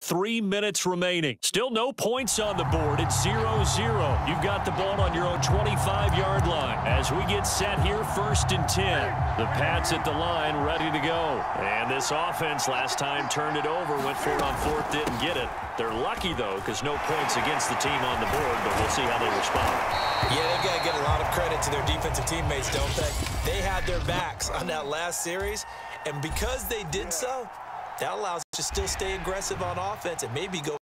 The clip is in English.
3 minutes remaining. Still no points on the board. It's 0-0. You've got the ball on your own 25-yard line. As we get set here, 1st and 10. The Pats at the line, ready to go. And this offense last time turned it over, went for it on 4th, didn't get it. They're lucky, though, because no points against the team on the board, but we'll see how they respond. Yeah, they've got to get a lot of credit to their defensive teammates, don't they? They had their backs on that last series, and because they did so, that allows us to still stay aggressive on offense and maybe go